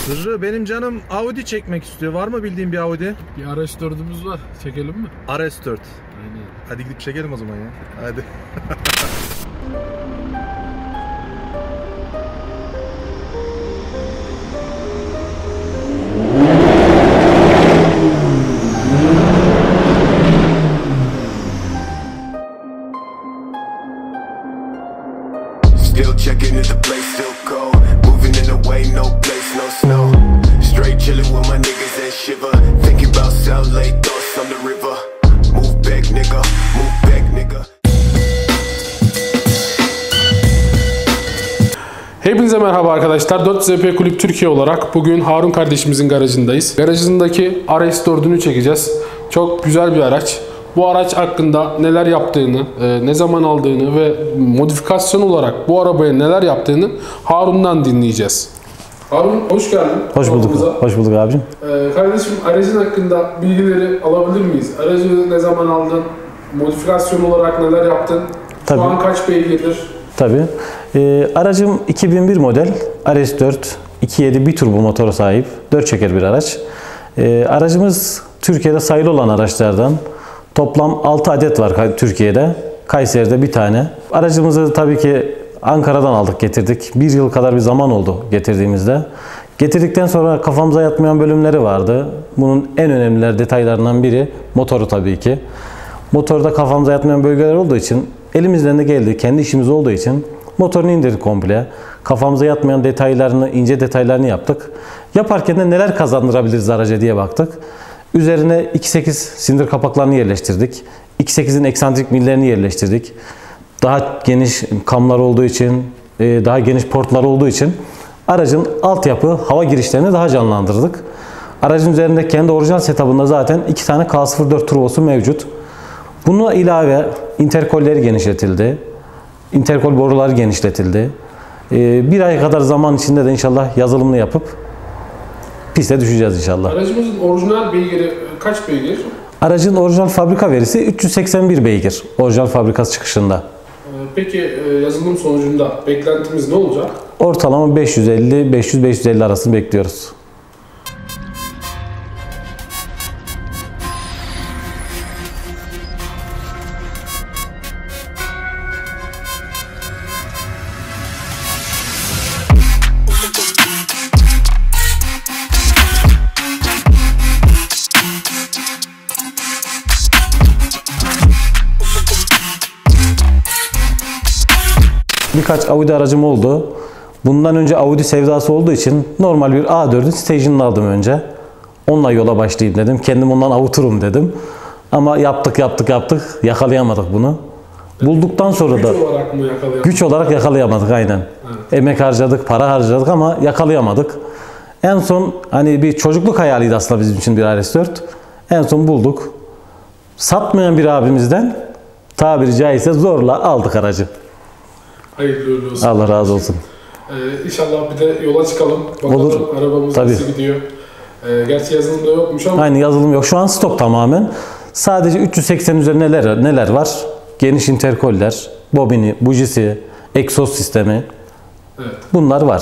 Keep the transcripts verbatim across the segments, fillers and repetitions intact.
Sırrı, benim canım Audi çekmek istiyor. Var mı bildiğin bir Audi? Bir R S dördümüz var. Çekelim mi? R S dört. Aynen. Hadi gidip çekelim o zaman ya. Hadi. Still checking if the place still cold. Moving in the way, no place, no snow. Straight chilling with my niggas and shiver. Thinking about South Lake, thoughts on the river. Move back, nigga, move back, nigga. Hepinize merhaba arkadaşlar. dört Z P Kulüp Türkiye olarak bugün Harun kardeşimizin garajındayız. Garajındaki R S dördünü çekeceğiz. Çok güzel bir araç. Bu araç hakkında neler yaptığını, ne zaman aldığını ve modifikasyon olarak bu arabaya neler yaptığını Harun'dan dinleyeceğiz. Harun, hoş geldin. Hoş bulduk. Aramıza. Hoş bulduk abicim. Ee, kardeşim, aracın hakkında bilgileri alabilir miyiz? Aracı ne zaman aldın? Modifikasyon olarak neler yaptın? Tabii. Şu an kaç beygirdir? Tabii. Ee, aracım iki bin bir model R S dört iki nokta yedi biturbo motora sahip. dört çeker bir araç. Ee, aracımız Türkiye'de sayılı olan araçlardan. Toplam altı adet var Türkiye'de. Kayseri'de bir tane. Aracımızı tabii ki Ankara'dan aldık, getirdik. Bir yıl kadar bir zaman oldu getirdiğimizde. Getirdikten sonra kafamıza yatmayan bölümleri vardı. Bunun en önemliler detaylarından biri motoru tabii ki. Motorda kafamıza yatmayan bölgeler olduğu için elimizden de geldi. Kendi işimiz olduğu için motorunu indirdik komple. Kafamıza yatmayan detaylarını, ince detaylarını yaptık. Yaparken de neler kazandırabiliriz araca diye baktık. Üzerine iki nokta sekiz silindir kapaklarını yerleştirdik. iki nokta sekizin eksantrik millerini yerleştirdik. Daha geniş kamlar olduğu için, daha geniş portlar olduğu için aracın altyapı, hava girişlerini daha canlandırdık. Aracın üzerinde kendi orijinal setup'ında zaten iki tane K sıfır dört turbosu mevcut. Buna ilave interkolleri genişletildi. Interkol boruları genişletildi. Bir ay kadar zaman içinde de inşallah yazılımını yapıp piste düşeceğiz inşallah. Aracımızın orijinal beygiri kaç beygir? Aracın orijinal fabrika verisi üç yüz seksen bir beygir. Orijinal fabrikası çıkışında. Peki yazılım sonucunda beklentimiz ne olacak? Ortalama beş yüz elli beş yüz beş yüz elli arasını bekliyoruz. Birkaç Audi aracım oldu. Bundan önce Audi sevdası olduğu için normal bir A dördün Station'ını aldım önce. Onunla yola başlayayım dedim. Kendim ondan avuturum dedim. Ama yaptık yaptık yaptık. Yakalayamadık bunu. Bulduktan sonra güç da olarak mı yakalayamadık? Güç olarak yakalayamadık aynen. Evet. Emek harcadık, para harcadık ama yakalayamadık. En son hani bir çocukluk hayaliydi aslında bizim için bir R S dört. En son bulduk. Satmayan bir abimizden tabiri caizse zorla aldık aracı. Hayırlı olsun. Allah razı olsun. Ee, inşallah bir de yola çıkalım. Bakalım olur. Arabamız Tabii. nasıl gidiyor. Ee, gerçi yazılımda yokmuş ama. Aynı yazılım yok. Şu an stok tamamen. Sadece üç yüz seksen üzerinde neler, neler var? Geniş interkoller, bobini, bujisi, egzoz sistemi. Evet. Bunlar var.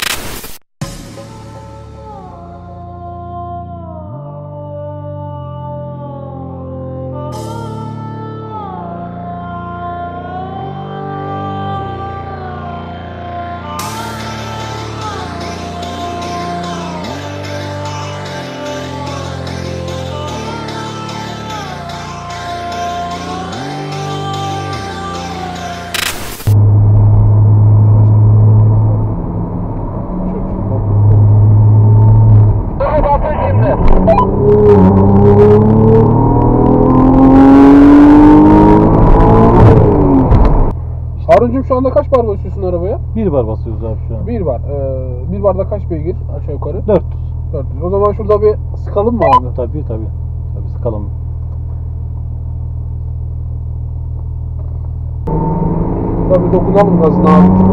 Harun'cum şu anda kaç bar basıyorsun arabaya? Bir bar basıyoruz abi şu an. Bir bar. Ee, bir barda kaç beygir aşağı yukarı? dört yüz. dört yüz. O zaman şurada bir sıkalım mı abi? Tabii tabii. Tabii sıkalım. Şurada bir dokunalım gazına abi.